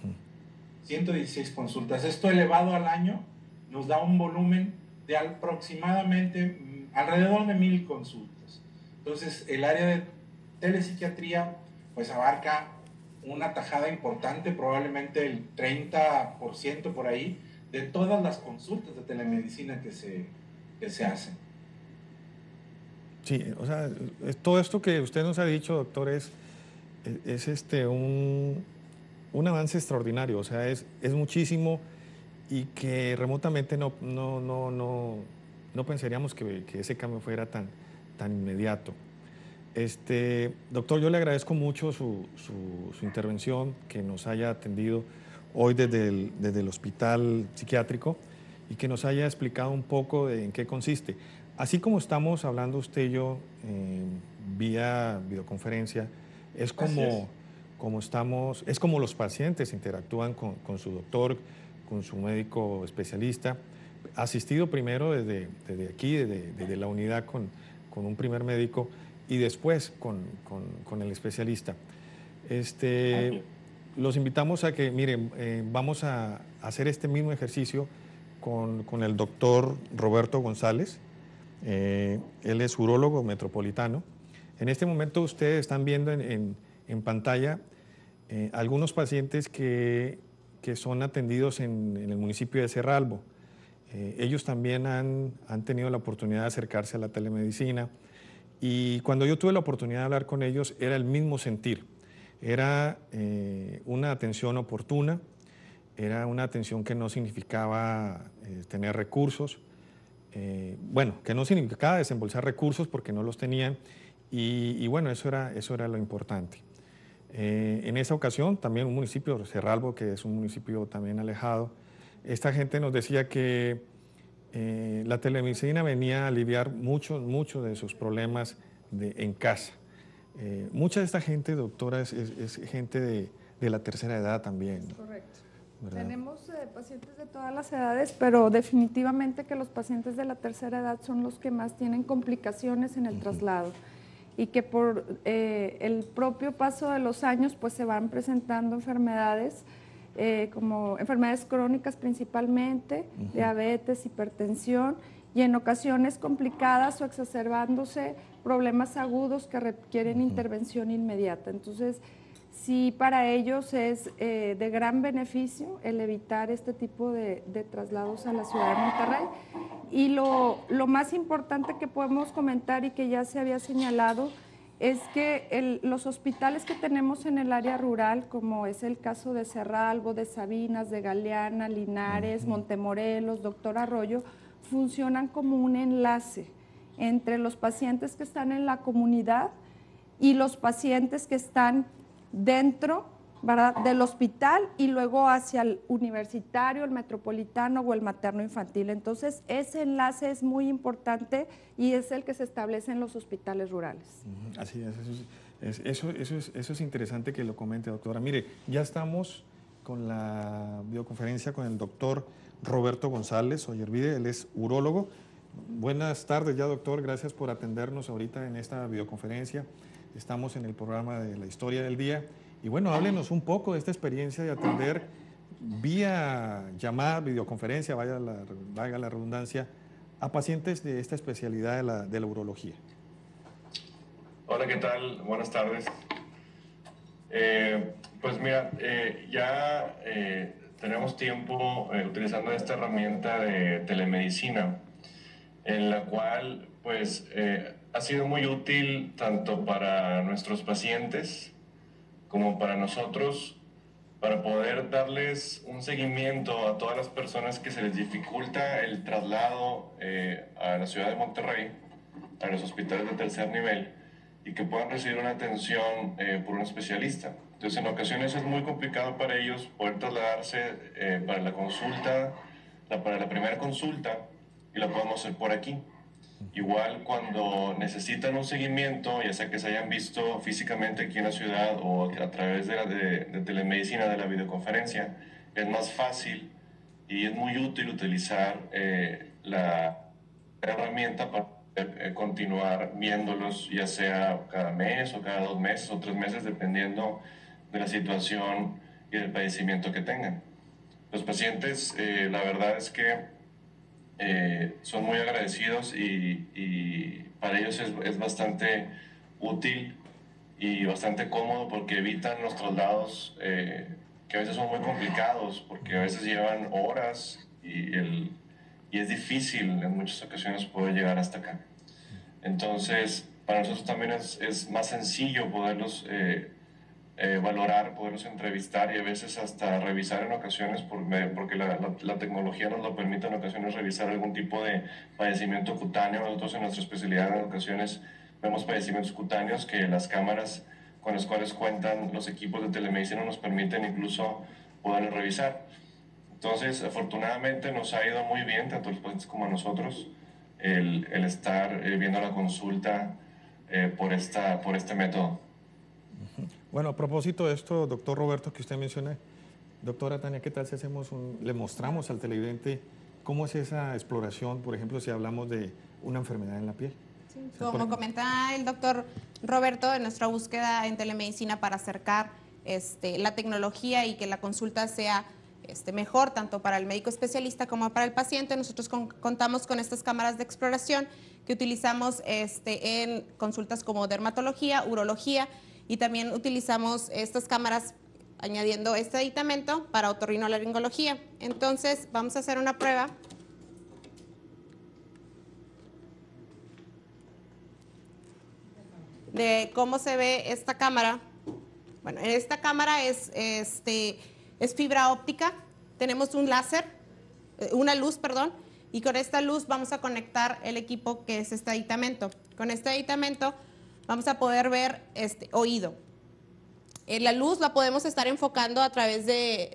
116 consultas. Esto elevado al año nos da un volumen de aproximadamente alrededor de 1000 consultas. Entonces, el área de telepsiquiatría pues abarca una tajada importante, probablemente el 30% por ahí, de todas las consultas de telemedicina que se hacen.
Sí, o sea, todo esto que usted nos ha dicho, doctor, es un avance extraordinario, o sea, es muchísimo y que remotamente no pensaríamos que ese cambio fuera tan inmediato. Doctor, yo le agradezco mucho su intervención, que nos haya atendido hoy desde el hospital psiquiátrico y que nos haya explicado un poco en qué consiste. Así como estamos hablando usted y yo vía videoconferencia, es como los pacientes interactúan con su doctor, con su médico especialista, asistido primero desde aquí, desde la unidad con un primer médico y después con el especialista. Los invitamos a que, miren, vamos a hacer este mismo ejercicio con el doctor Roberto González. Él es urólogo metropolitano. En este momento ustedes están viendo en pantalla algunos pacientes que son atendidos en el municipio de Cerralbo. Ellos también han tenido la oportunidad de acercarse a la telemedicina y cuando yo tuve la oportunidad de hablar con ellos era el mismo sentir. Era una atención oportuna, era una atención que no significaba tener recursos, que no significaba desembolsar recursos porque no los tenían y bueno, eso era lo importante. En esa ocasión también un municipio, Cerralbo, que es un municipio también alejado, esta gente nos decía que la telemedicina venía a aliviar mucho de sus problemas en casa. Mucha de esta gente, doctora, es gente de la tercera edad también, ¿no?
Correcto.
¿Verdad?
Tenemos pacientes de todas las edades, pero definitivamente que los pacientes de la tercera edad son los que más tienen complicaciones en el traslado y que por el propio paso de los años pues se van presentando enfermedades como enfermedades crónicas principalmente, diabetes, hipertensión y en ocasiones complicadas o exacerbándose problemas agudos que requieren intervención inmediata. Entonces, sí para ellos es de gran beneficio el evitar este tipo de traslados a la ciudad de Monterrey. Y lo más importante que podemos comentar y que ya se había señalado es que los hospitales que tenemos en el área rural, como es el caso de Cerralbo, de Sabinas, de Galeana, Linares, Montemorelos, Doctor Arroyo, funcionan como un enlace entre los pacientes que están en la comunidad y los pacientes que están dentro, ¿verdad?, del hospital y luego hacia el universitario, el metropolitano o el materno infantil. Entonces, ese enlace es muy importante y es el que se establece en los hospitales rurales.
Así es, eso es interesante que lo comente, doctora. Mire, ya estamos con la videoconferencia con el doctor Roberto González Ollervide, él es urólogo. Buenas tardes ya, doctor, gracias por atendernos ahorita en esta videoconferencia. Estamos en el programa de la historia del día. Y bueno, háblenos un poco de esta experiencia de atender vía llamada, videoconferencia, valga la redundancia, a pacientes de esta especialidad de la urología.
Hola, ¿qué tal? Buenas tardes. Pues mira, ya tenemos tiempo utilizando esta herramienta de telemedicina, en la cual pues ha sido muy útil tanto para nuestros pacientes como para nosotros, para poder darles un seguimiento a todas las personas que se les dificulta el traslado a la ciudad de Monterrey, a los hospitales de tercer nivel, y que puedan recibir una atención por un especialista. Entonces, en ocasiones es muy complicado para ellos poder trasladarse para la consulta, para la primera consulta, y la podemos hacer por aquí. Igual cuando necesitan un seguimiento, ya sea que se hayan visto físicamente aquí en la ciudad o a través de telemedicina, de la videoconferencia, es más fácil y es muy útil utilizar la herramienta para continuar viéndolos, ya sea cada mes o cada 2 meses o 3 meses, dependiendo de la situación y del padecimiento que tengan. Los pacientes, la verdad es que son muy agradecidos y para ellos es bastante útil y bastante cómodo, porque evitan los traslados que a veces son muy complicados, porque a veces llevan horas y es difícil en muchas ocasiones poder llegar hasta acá. Entonces, para nosotros también es más sencillo poderlos valorar, poderlos entrevistar y a veces hasta revisar en ocasiones, porque la tecnología nos lo permite en ocasiones revisar algún tipo de padecimiento cutáneo. Nosotros en nuestra especialidad en ocasiones vemos padecimientos cutáneos que las cámaras con las cuales cuentan los equipos de telemedicina nos permiten incluso poderlos revisar. Entonces, afortunadamente nos ha ido muy bien, tanto a los pacientes como a nosotros, el estar viendo la consulta por este método.
Bueno, a propósito de esto, doctor Roberto, que usted menciona, doctora Tania, ¿qué tal si le mostramos al televidente cómo es esa exploración, por ejemplo, si hablamos de una enfermedad en la piel?
Sí, como comenta el doctor Roberto, en nuestra búsqueda en telemedicina para acercar la tecnología y que la consulta sea mejor tanto para el médico especialista como para el paciente, nosotros contamos con estas cámaras de exploración que utilizamos en consultas como dermatología, urología, y también utilizamos estas cámaras añadiendo este aditamento para otorrinolaringología. Entonces, vamos a hacer una prueba. De cómo se ve esta cámara. Bueno, esta cámara es fibra óptica. Tenemos un láser, una luz, perdón, y con esta luz vamos a conectar el equipo que es este aditamento. Con este aditamento vamos a poder ver oído. La luz la podemos estar enfocando a través de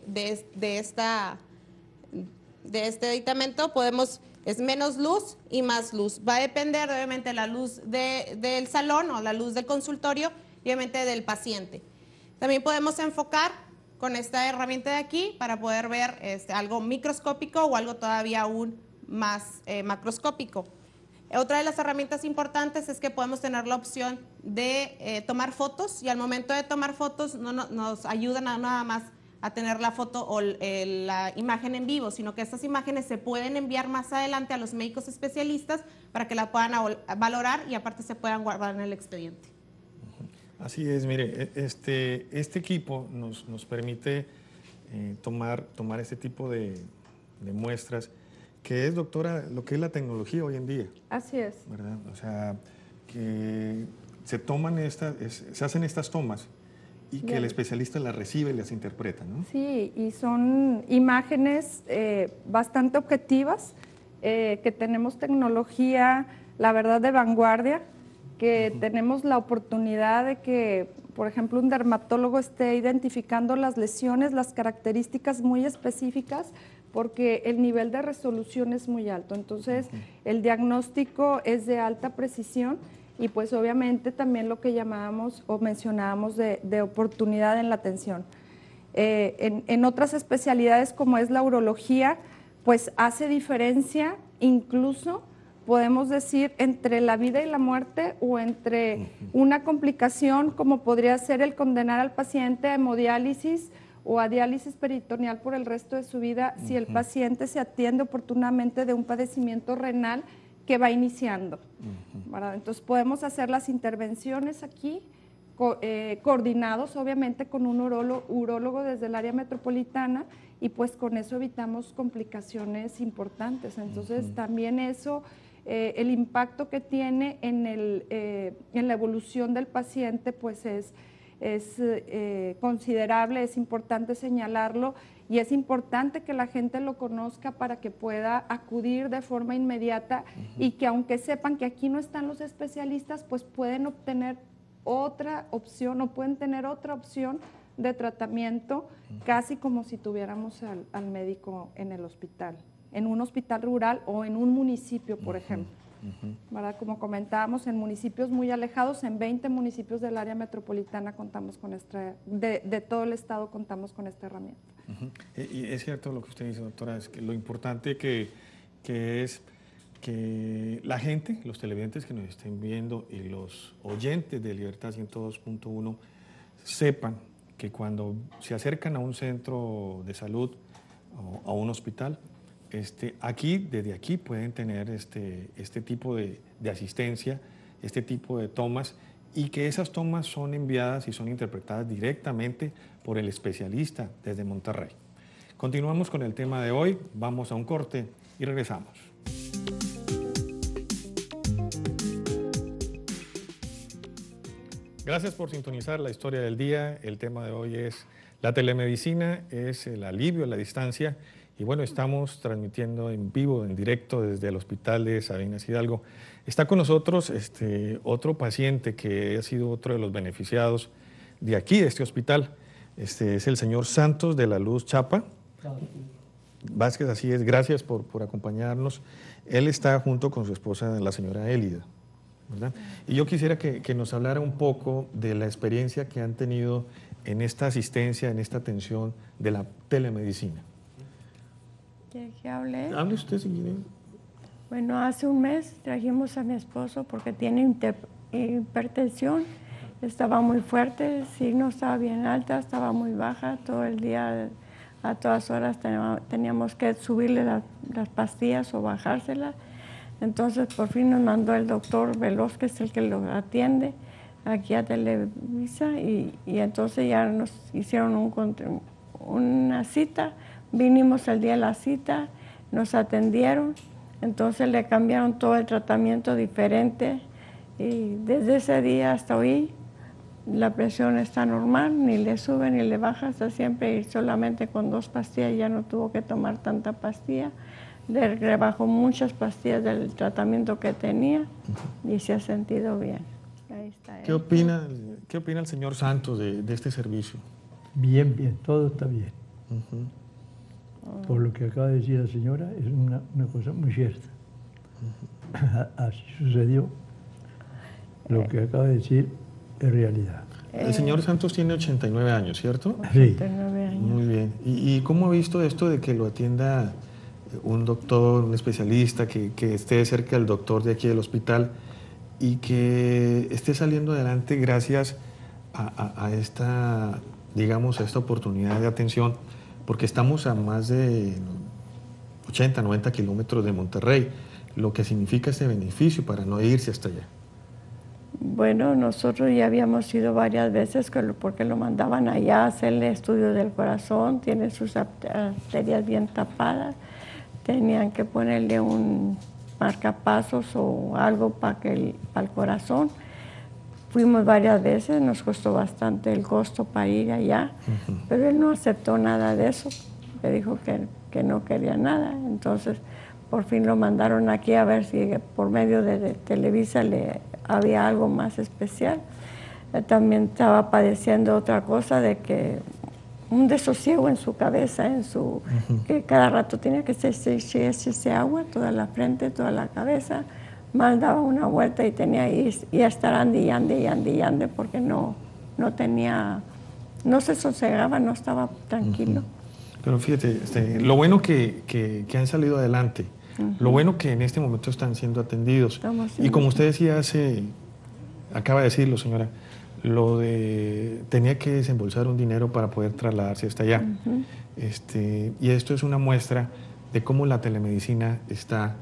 este aditamento. Es menos luz y más luz. Va a depender, obviamente, la luz del salón o la luz del consultorio y, obviamente, del paciente. También podemos enfocar con esta herramienta de aquí para poder ver algo microscópico o algo todavía aún más macroscópico. Otra de las herramientas importantes es que podemos tener la opción de tomar fotos, y al momento de tomar fotos no nos ayudan nada más a tener la foto o la imagen en vivo, sino que estas imágenes se pueden enviar más adelante a los médicos especialistas para que la puedan valorar y aparte se puedan guardar en el expediente.
Así es, mire, este equipo nos permite tomar este tipo de muestras, que es, doctora, lo que es la tecnología hoy en día.
Así es.
¿Verdad? O sea, que se hacen estas tomas y que el especialista las recibe y las interpreta, ¿no?
Sí, y son imágenes bastante objetivas, que tenemos tecnología, la verdad, de vanguardia, que tenemos la oportunidad de que, por ejemplo, un dermatólogo esté identificando las lesiones, las características muy específicas, porque el nivel de resolución es muy alto. Entonces, el diagnóstico es de alta precisión y pues obviamente también lo que llamábamos o mencionábamos de oportunidad en la atención. En otras especialidades como es la urología, pues hace diferencia, incluso podemos decir, entre la vida y la muerte, o entre una complicación como podría ser el condenar al paciente a hemodiálisis o a diálisis peritoneal por el resto de su vida, si el paciente se atiende oportunamente de un padecimiento renal que va iniciando. Entonces podemos hacer las intervenciones aquí, coordinados obviamente con un urólogo desde el área metropolitana, y pues con eso evitamos complicaciones importantes. Entonces también eso, el impacto que tiene en la evolución del paciente, pues es considerable, es importante señalarlo, y es importante que la gente lo conozca para que pueda acudir de forma inmediata y que, aunque sepan que aquí no están los especialistas, pues pueden obtener otra opción o pueden tener otra opción de tratamiento, casi como si tuviéramos al médico en el hospital, en un hospital rural o en un municipio, por ejemplo. ¿Verdad? Como comentábamos, en municipios muy alejados, en 20 municipios del área metropolitana contamos con de todo el estado contamos con esta herramienta.
Y es cierto lo que usted dice, doctora, es que lo importante que es que la gente, los televidentes que nos estén viendo y los oyentes de Libertad 102.1 sepan que cuando se acercan a un centro de salud o a un hospital, desde aquí pueden tener este tipo de asistencia, este tipo de tomas, y que esas tomas son enviadas y son interpretadas directamente por el especialista desde Monterrey. Continuamos con el tema de hoy, vamos a un corte y regresamos. Gracias por sintonizar la historia del día. El tema de hoy es la telemedicina, es el alivio a la distancia. Y bueno, estamos transmitiendo en vivo, en directo desde el Hospital de Sabinas Hidalgo. Está con nosotros otro paciente que ha sido otro de los beneficiados de aquí, de este hospital. Es el señor Santos de la Luz Chapa. Vázquez, así es. Gracias por acompañarnos. Él está junto con su esposa, la señora Élida, ¿verdad? Y yo quisiera que nos hablara un poco de la experiencia que han tenido en esta asistencia, en esta atención de la telemedicina.
¿Qué hablé?
Hable usted si quiere.
Bueno, hace un mes trajimos a mi esposo porque tiene hipertensión. Estaba muy fuerte, sí, no estaba bien alta, estaba muy baja. Todo el día, a todas horas teníamos que subirle las pastillas o bajárselas. Entonces, por fin nos mandó el doctor Veloz, que es el que lo atiende, aquí a Televisa, y entonces ya nos hicieron una cita. Vinimos el día de la cita, nos atendieron, entonces le cambiaron todo el tratamiento diferente, y desde ese día hasta hoy la presión está normal, ni le sube ni le baja, está siempre, y solamente con 2 pastillas ya no tuvo que tomar tanta pastilla. Le rebajó muchas pastillas del tratamiento que tenía y se ha sentido bien. Ahí está.
¿Qué opina el señor Santos de este servicio?
Bien, todo está bien. Por lo que acaba de decir la señora, es una cosa muy cierta. Así sucedió. Lo que acaba de decir es realidad.
El señor Santos tiene 89 años, ¿cierto?
Sí.
89 años.
Muy bien. ¿Y cómo ha visto esto de que lo atienda un doctor, un especialista, que esté cerca del doctor de aquí del hospital y que esté saliendo adelante gracias a esta, digamos, a esta oportunidad de atención? Porque estamos a más de 80, 90 kilómetros de Monterrey, lo que significa este beneficio para no irse hasta allá.
Bueno, nosotros ya habíamos ido varias veces porque lo mandaban allá a hacerle estudio del corazón, tiene sus arterias bien tapadas, tenían que ponerle un marcapasos o algo para el corazón. Fuimos varias veces, nos costó bastante el costo para ir allá, pero él no aceptó nada de eso, le dijo que no quería nada. Entonces, por fin lo mandaron aquí a ver si por medio de Televisa le había algo más especial. También estaba padeciendo otra cosa, de que un desosiego en su cabeza, que cada rato tenía que echarse agua, toda la frente, toda la cabeza. Mal daba una vuelta y tenía y estar ande, porque no se sosegaba, no estaba tranquilo.
Pero fíjate, lo bueno que han salido adelante, lo bueno que en este momento están siendo atendidos. Y como usted decía acaba de decirlo, señora, lo de tenía que desembolsar un dinero para poder trasladarse hasta allá. Y esto es una muestra de cómo la telemedicina está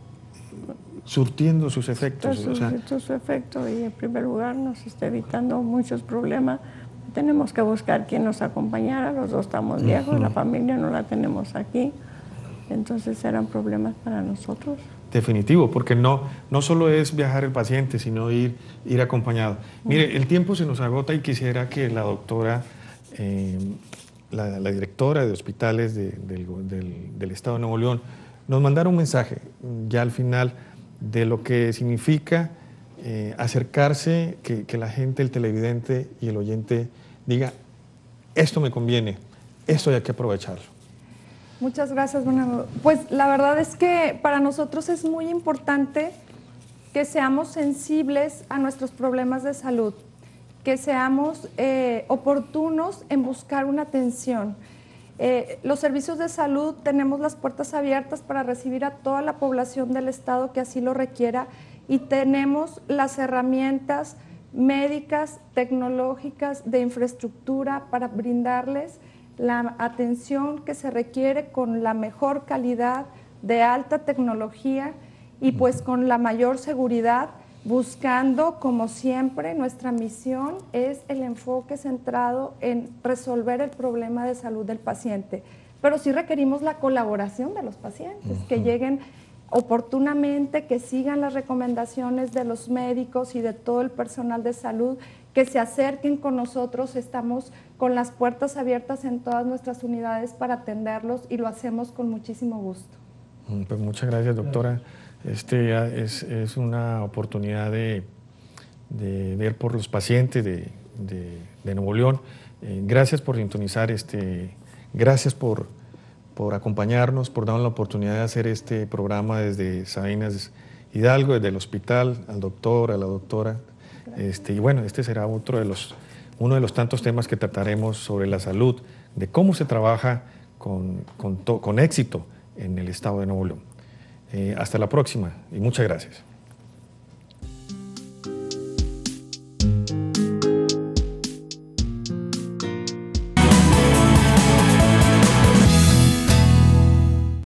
surtiendo sus efectos.
Sus efectos, y en primer lugar nos está evitando muchos problemas. Tenemos que buscar quién nos acompañara, los dos estamos viejos, la familia no la tenemos aquí, entonces eran problemas para nosotros.
Definitivo, porque no solo es viajar el paciente, sino ir acompañado. Mire, el tiempo se nos agota y quisiera que la doctora, la directora de hospitales del Estado de Nuevo León, nos mandara un mensaje ya al final de lo que significa acercarse, que la gente, el televidente y el oyente diga, esto me conviene, esto hay que aprovecharlo.
Muchas gracias, Bernardo. Pues la verdad es que para nosotros es muy importante que seamos sensibles a nuestros problemas de salud, que seamos oportunos en buscar una atención. Los servicios de salud tenemos las puertas abiertas para recibir a toda la población del estado que así lo requiera, y tenemos las herramientas médicas, tecnológicas, de infraestructura para brindarles la atención que se requiere con la mejor calidad, de alta tecnología y pues con la mayor seguridad, buscando, como siempre, nuestra misión es el enfoque centrado en resolver el problema de salud del paciente. Pero sí requerimos la colaboración de los pacientes, que lleguen oportunamente, que sigan las recomendaciones de los médicos y de todo el personal de salud, que se acerquen con nosotros. Estamos con las puertas abiertas en todas nuestras unidades para atenderlos y lo hacemos con muchísimo gusto.
Pues muchas gracias, doctora. Es una oportunidad de ver por los pacientes de Nuevo León. Gracias por sintonizar, gracias por acompañarnos, por darnos la oportunidad de hacer este programa desde Sabinas Hidalgo, desde el hospital, al doctor, a la doctora. Y bueno, este será uno de los tantos temas que trataremos sobre la salud, de cómo se trabaja con éxito en el estado de Nuevo León. Hasta la próxima y muchas gracias.